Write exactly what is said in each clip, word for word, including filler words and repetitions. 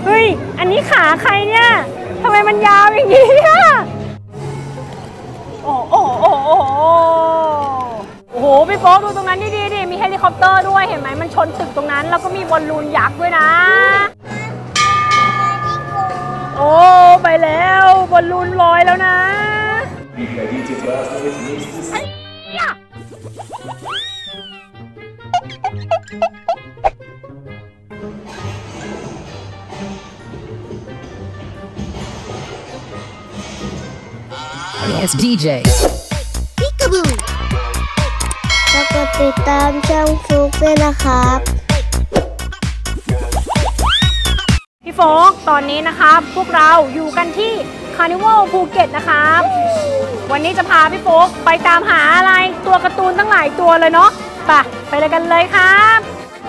ฮ้ยอันนี้ขาใครเนี่ยทำไมมันยาวอย่างนี้อะโอ้โอ้โอ้โอ้โอ้โหพี่โป๊ดูตรงนั้นดีๆดิมีเฮลิคอปเตอร์ด้วยเห็นไหมมันชนตึกตรงนั้นแล้วก็มีบอลลูนยักษ์ด้วยนะโอ้ไปแล้วบอลลูนลอยแล้วนะ Yes ดี เจ Peekaboo แล้วก็ติดตามช่องฟลุกด้วยนะครับพี่โฟกตอนนี้นะครับพวกเราอยู่กันที่คาร์นิวัลภูเก็ตนะครับวันนี้จะพาพี่โฟกไปตามหาอะไรตัวการ์ตูนตั้งหลายตัวเลยเนาะไปไปเลยกันเลยครับ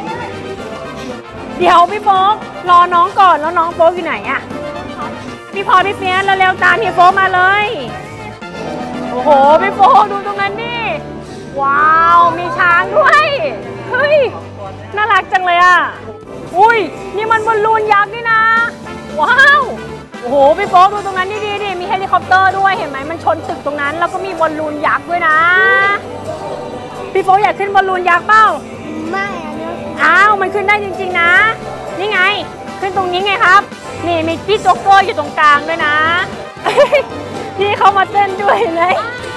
เดี๋ยวพี่โฟกรอน้องก่อนแล้วน้องโฟกอยู่ไหนอะพี่พอพี่เฟียสเร็วๆตามพี่โฟกมาเลยโอ้โหพี่โฟกดูตรงนั้นดิว้าวมีช้างด้วยเฮ้ยน่ารักจังเลยอ่ะอุ้ยนี่มันบอลลูนยักษ์นี่นะว้าวโอ้โหพี่โฟกดูตรงนั้นดีๆดิมีเฮลิคอปเตอร์ด้วยเห็นไหมมันชนตึกตรงนั้นแล้วก็มีบอลลูนยักษ์ด้วยนะพี่โฟกอยากขึ้นบอลลูนยักษ์เปล่าไม่อ้าวมันขึ้นได้จริงๆนะนี่ไงขึ้นตรงนี้ไงครับนี่มีพี่โจ๊กเกอร์อยู่ตรงกลางด้วยนะพี่เขามาเต้นด้วยเลย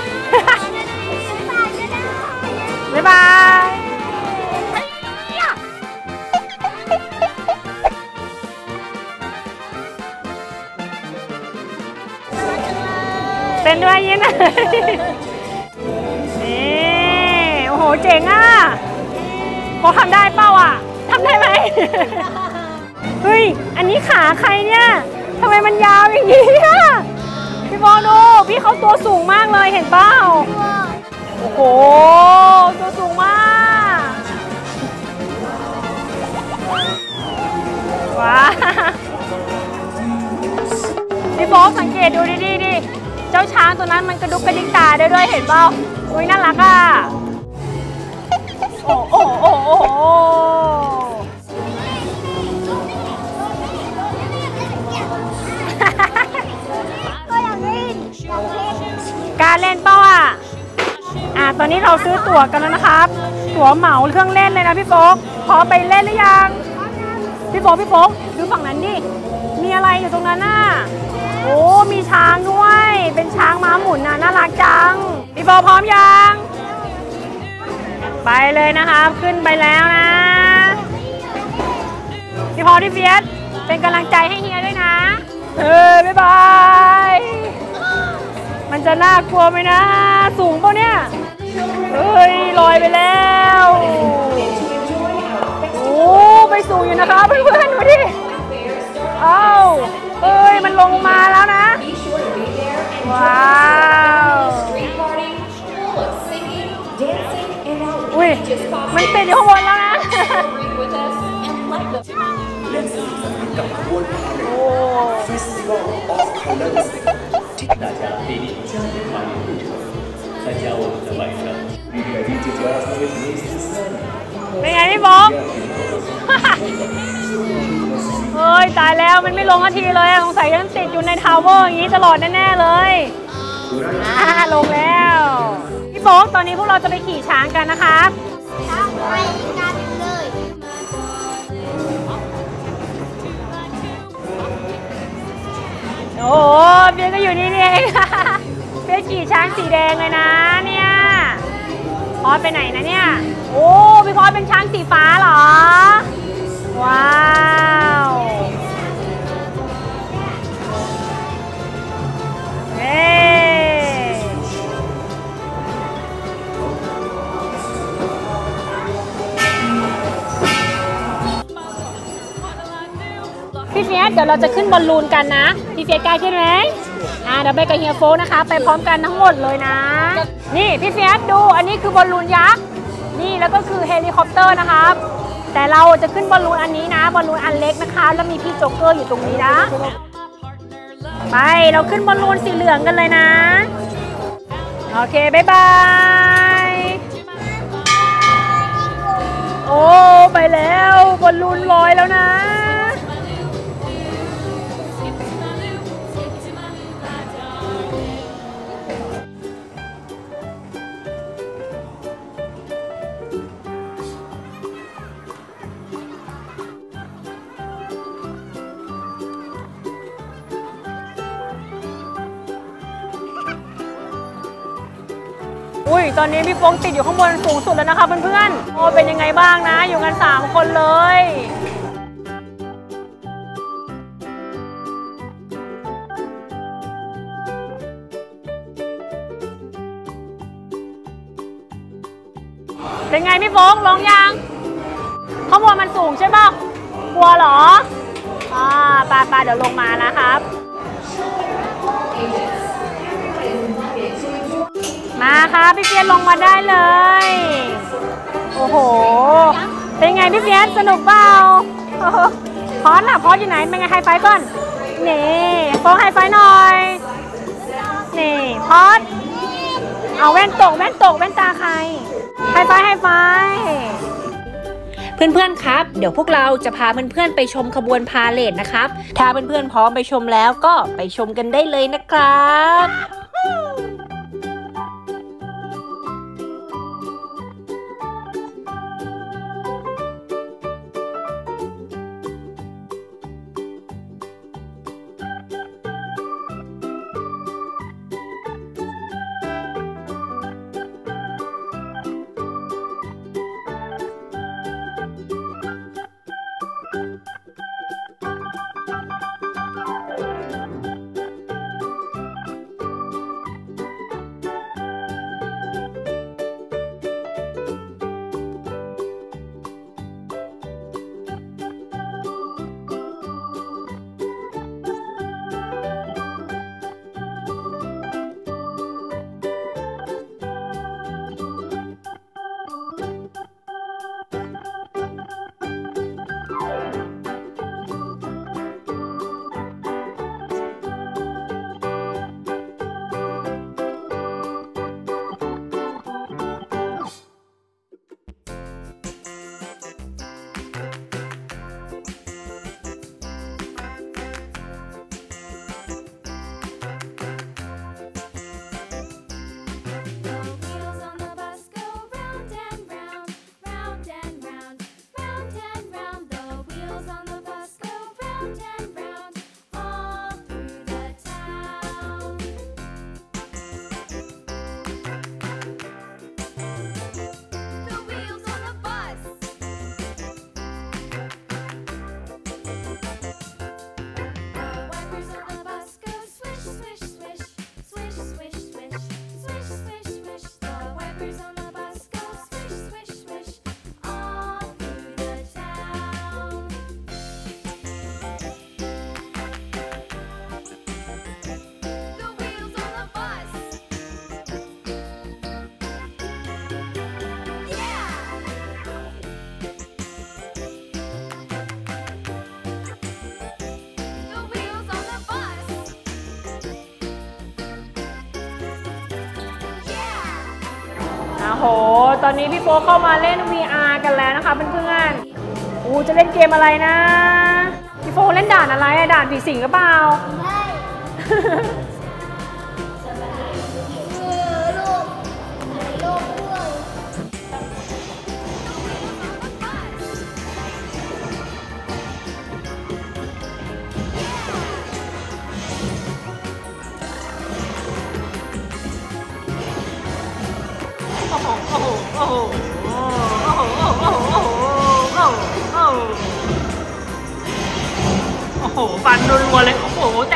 บ๊ายบายเต้นด้วยยินนี่โอ้โหเจ๋งอ่ะพอทำได้เปล่าอ่ะทำได้ไหมเฮ้ยอันนี้ขาใครเนี่ยทำไมมันยาวอย่างนี้อ่ะพี่บอลดูพี่เขาตัวสูงมากเลยเห็นเปล่าโอ้โหตัวสูงมากว้าพี่บอลสังเกตดูดีๆดิเจ้าช้างตัวนั้นมันกระดุกกระดิกตาได้ด้วยเห็นเปล่าอุ้ยน่ารักอ่ะโอ้โอ้โอ้โอ้การเล่นเป้าอ่ะอ่ะตอนนี้เราซื้อตั๋วกันแล้วนะครับตั๋วเหมาเครื่องเล่นเลยนะพี่โฟกพอไปเล่นหรือยังพี่โฟกพี่โฟกดูฝั่งนั้นดิมีอะไรอยู่ตรงนั้นน่ะโอ้มีช้างด้วยเป็นช้างม้าหมุนน่ะน่ารักจังพี่โฟกพร้อมยังไปเลยนะครับขึ้นไปแล้วนะพี่พอพี่เฟียสเป็นกำลังใจให้เฮียด้วยนะเออบ๊ายบายมันจะน่ากลัวไหมนะสูงป่ะเนี่ยเฮ้ยลอยไปแล้วโอ้ไปสูงอยู่นะคะเพื่อนๆดูดิเอ้าเอ้ยมันลงมาแล้วนะว้าวอุ้ยมันติดอยู่ข้างบนแล้วนะกับขบวนพาเหรด Festival of Colors ที่大家对你家人欢迎入场，参加我们的晚上。 เป็นไงพี่บอมเฮ้ยตายแล้วมันไม่ลงนาทีเลยสงสัยยังติดอยู่ในทาวเวอร์อย่างนี้ตลอดแน่ๆเลยอ่าลงแล้วพี่โฟกตอนนี้พวกเราจะไปขี่ช้างกันนะครับไปกันเลยโอ้โหเบียร์ก็อยู่นี่เองเบียร์ขี่ช้างสีแดงเลยนะเนี่ยพอดไปไหนนะเนี่ยโอ้พี่พอดเป็นช้างสีฟ้าเหรอว้าวเฮ้พี่เฟียสเดี๋ยวเราจะขึ้นบอลลูนกันนะพี่เฟียสกล้าขึ้นไหมอ่าเดี๋ยวไปกับเฮียโฟนะคะไปพร้อมกันทั้งหมดเลยนะนี่พี่เฟียสดูอันนี้คือบอลลูนยักษ์นี่แล้วก็คือเฮลิคอปเตอร์นะครับแต่เราจะขึ้นบอลลูนอันนี้นะบอลลูนอันเล็กนะคะแล้วมีพี่โจ๊กเกอร์อยู่ตรงนี้นะไปเราขึ้นบอลลูนสีเหลืองกันเลยนะโอเคบ๊ายบายโอ้ไปแล้วบอลลูนลอยแล้วนะยตอนนี้พี่โฟกติดอยู่ข้างบนสูงสุดแล้วนะคะเพื่อนๆโอ้เป็นยังไงบ้างนะอยู่กันสามคนเลยเป็นไงพี่โฟกลองยังข้างบนมันสูงใช่ป่ะกลัวเหรออ่าปาปาเดี๋ยวลงมานะครับมาครับพี่เฟียสลงมาได้เลยโอ้โหเป็นไงพี่เฟียสสนุกเปล่าพอสน่ะพอสอยู่ไหนเป็นไงไฮไฟก่อนนี่โฟกไฮไฟหน่อยนี่พอสเอาแว่นตกแว่นตกแว่นตาใครไฮไฟไฮไฟเพื่อนๆครับเดี๋ยวพวกเราจะพาเพื่อนๆไปชมขบวนพาเหรดนะครับถ้าเพื่อนๆพร้อมไปชมแล้วก็ไปชมกันได้เลยนะครับโอ้โหตอนนี้พี่โฟกเข้ามาเล่น วี อาร์ กันแล้วนะคะเพื่อนๆอู้จะเล่นเกมอะไรนะพี่โฟกเล่นด่านอะไรอะด่านผีสิงหรือเปล่าโอ้โหโอ้โหโอ้โหโอ้โหโอ้โหโอ้โหโอ้โหโอ้โหโอ้โหฟันรัวๆเลยโอ้โหแ